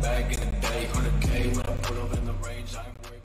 back in the day, 100K when I put up in the range, I ain't worried.